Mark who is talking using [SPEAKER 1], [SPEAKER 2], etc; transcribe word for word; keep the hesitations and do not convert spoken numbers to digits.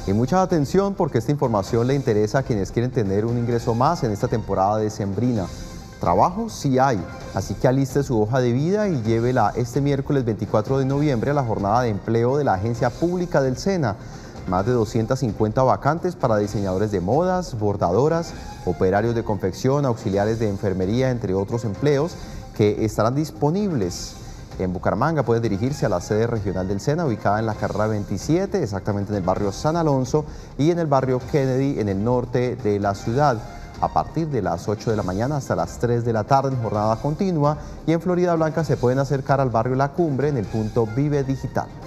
[SPEAKER 1] Y mucha atención porque esta información le interesa a quienes quieren tener un ingreso más en esta temporada decembrina. Trabajo sí hay, así que aliste su hoja de vida y llévela este miércoles veinticuatro de noviembre a la jornada de empleo de la Agencia Pública del SENA. Más de doscientas cincuenta vacantes para diseñadores de modas, bordadoras, operarios de confección, auxiliares de enfermería, entre otros empleos que estarán disponibles. En Bucaramanga pueden dirigirse a la sede regional del SENA, ubicada en la carrera veintisiete, exactamente en el barrio San Alonso, y en el barrio Kennedy, en el norte de la ciudad, a partir de las ocho de la mañana hasta las tres de la tarde en jornada continua. Y en Florida Blanca se pueden acercar al barrio La Cumbre en el punto Vive Digital.